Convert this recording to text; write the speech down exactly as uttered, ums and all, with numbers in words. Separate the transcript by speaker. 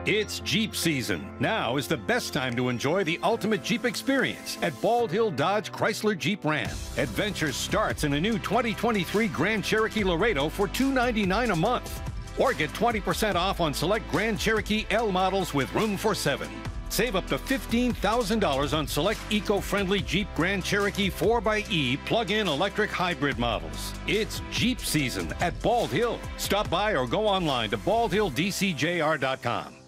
Speaker 1: It's Jeep season. Now is the best time to enjoy the ultimate Jeep experience at Bald Hill Dodge Chrysler Jeep Ram. Adventure starts in a new twenty twenty-three Grand Cherokee Laredo for two hundred ninety-nine dollars a month. Or get twenty percent off on select Grand Cherokee L models with room for seven. Save up to fifteen thousand dollars on select eco-friendly Jeep Grand Cherokee four by E plug-in electric hybrid models. It's Jeep season at Bald Hill. Stop by or go online to bald hill d c j r dot com.